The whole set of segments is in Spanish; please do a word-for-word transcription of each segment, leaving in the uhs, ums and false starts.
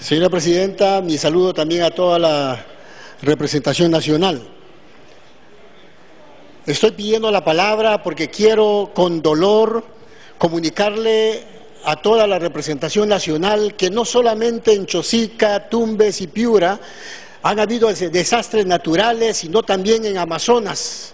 Señora Presidenta, mi saludo también a toda la representación nacional. Estoy pidiendo la palabra porque quiero con dolor comunicarle a toda la representación nacional que no solamente en Chosica, Tumbes y Piura han habido desastres naturales, sino también en Amazonas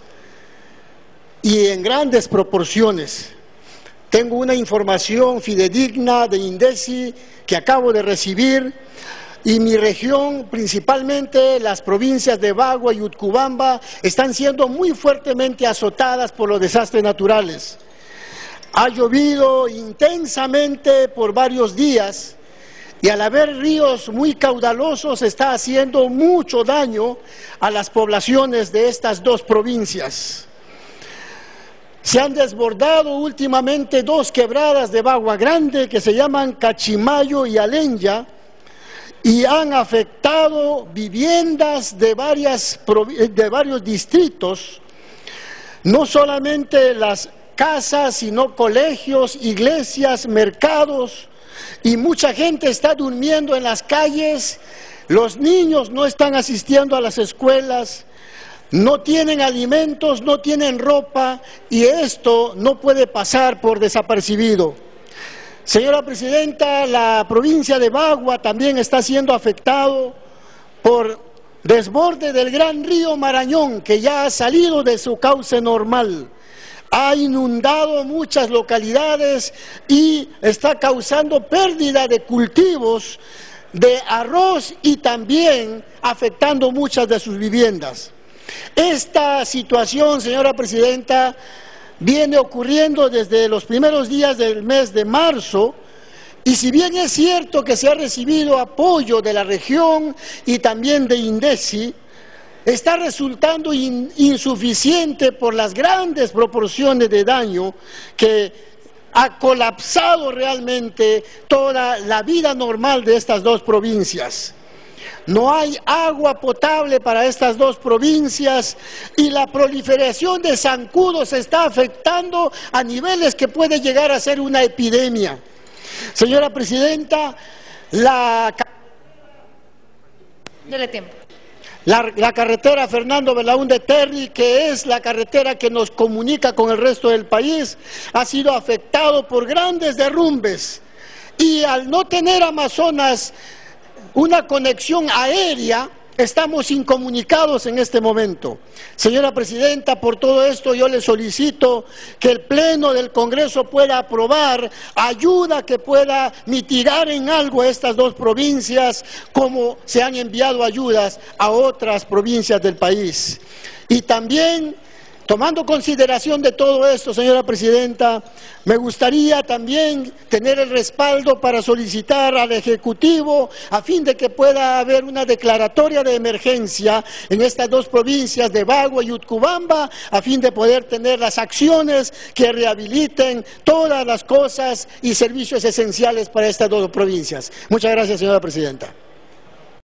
y en grandes proporciones. Tengo una información fidedigna de INDECI que acabo de recibir y mi región, principalmente las provincias de Bagua y Utcubamba, están siendo muy fuertemente azotadas por los desastres naturales. Ha llovido intensamente por varios días y al haber ríos muy caudalosos está haciendo mucho daño a las poblaciones de estas dos provincias. Se han desbordado últimamente dos quebradas de Bagua Grande que se llaman Cachimayo y Alenya y han afectado viviendas de, varias, de varios distritos, no solamente las casas, sino colegios, iglesias, mercados, y mucha gente está durmiendo en las calles, los niños no están asistiendo a las escuelas, no tienen alimentos, no tienen ropa, y esto no puede pasar por desapercibido. Señora Presidenta, la provincia de Bagua también está siendo afectado por desborde del gran río Marañón, que ya ha salido de su cauce normal. Ha inundado muchas localidades y está causando pérdida de cultivos de arroz y también afectando muchas de sus viviendas. Esta situación, señora Presidenta, viene ocurriendo desde los primeros días del mes de marzo y si bien es cierto que se ha recibido apoyo de la región y también de INDECI, está resultando in, insuficiente por las grandes proporciones de daño que ha colapsado realmente toda la vida normal de estas dos provincias. No hay agua potable para estas dos provincias y la proliferación de zancudos está afectando a niveles que puede llegar a ser una epidemia. Señora Presidenta, la, Dele tiempo. la, la carretera Fernando Belaúnde Terry, que es la carretera que nos comunica con el resto del país, ha sido afectado por grandes derrumbes y al no tener Amazonas una conexión aérea, estamos incomunicados en este momento. Señora Presidenta, por todo esto yo le solicito que el Pleno del Congreso pueda aprobar ayuda que pueda mitigar en algo a estas dos provincias, como se han enviado ayudas a otras provincias del país. Y también, tomando consideración de todo esto, señora Presidenta, me gustaría también tener el respaldo para solicitar al Ejecutivo a fin de que pueda haber una declaratoria de emergencia en estas dos provincias de Bagua y Utcubamba, a fin de poder tener las acciones que rehabiliten todas las cosas y servicios esenciales para estas dos provincias. Muchas gracias, señora Presidenta.